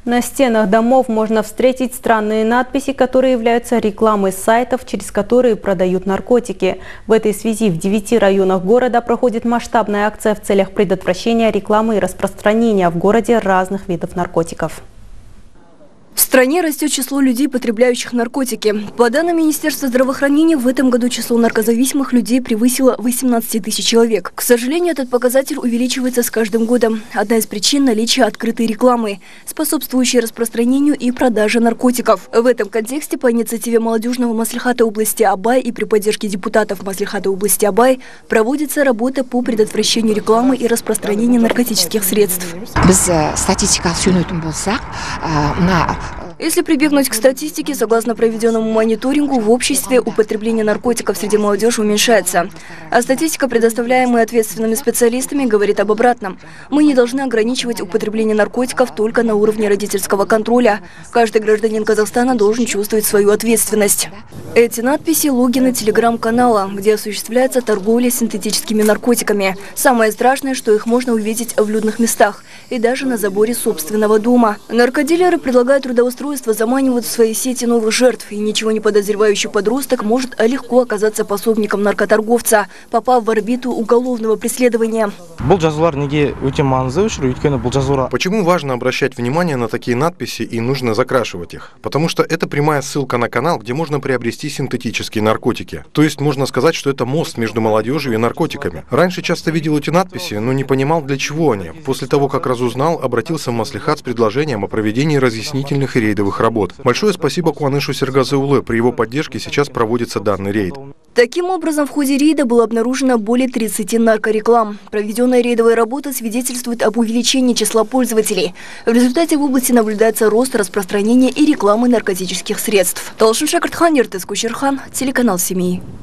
На стенах домов можно встретить странные надписи, которые являются рекламой сайтов, через которые продают наркотики. В этой связи в 9 районах города проходит масштабная акция в целях предотвращения рекламы и распространения в городе разных видов наркотиков. В стране растет число людей, потребляющих наркотики. По данным Министерства здравоохранения, в этом году число наркозависимых людей превысило 18 тысяч человек. К сожалению, этот показатель увеличивается с каждым годом. Одна из причин – наличие открытой рекламы, способствующей распространению и продаже наркотиков. В этом контексте по инициативе молодежного маслихата области Абай и при поддержке депутатов маслихата области Абай проводится работа по предотвращению рекламы и распространению наркотических средств. Если прибегнуть к статистике, согласно проведенному мониторингу, в обществе употребление наркотиков среди молодежи уменьшается. А статистика, предоставляемая ответственными специалистами, говорит об обратном. Мы не должны ограничивать употребление наркотиков только на уровне родительского контроля. Каждый гражданин Казахстана должен чувствовать свою ответственность. Эти надписи – логины телеграм-канала, где осуществляется торговля синтетическими наркотиками. Самое страшное, что их можно увидеть в людных местах и даже на заборе собственного дома. Наркодилеры предлагают трудоустройство, заманивают в свои сети новых жертв, и ничего не подозревающий подросток может легко оказаться пособником наркоторговца, попав в орбиту уголовного преследования. Почему важно обращать внимание на такие надписи и нужно закрашивать их? Потому что это прямая ссылка на канал, где можно приобрести синтетические наркотики. То есть можно сказать, что это мост между молодежью и наркотиками. Раньше часто видел эти надписи, но не понимал, для чего они. После того, как разузнал, обратился в маслихат с предложением о проведении разъяснительных и рейдовых работ. Большое спасибо Куанышу Сергазыулы. При его поддержке сейчас проводится данный рейд. Таким образом, в ходе рейда было обнаружено более 30 наркореклам. Проведенная рейдовая работа свидетельствует об увеличении числа пользователей. В результате в области наблюдается рост распространения и рекламы наркотических средств. Талшин Шакартхан, Ертес Кучерхан, телеканал «Семьи».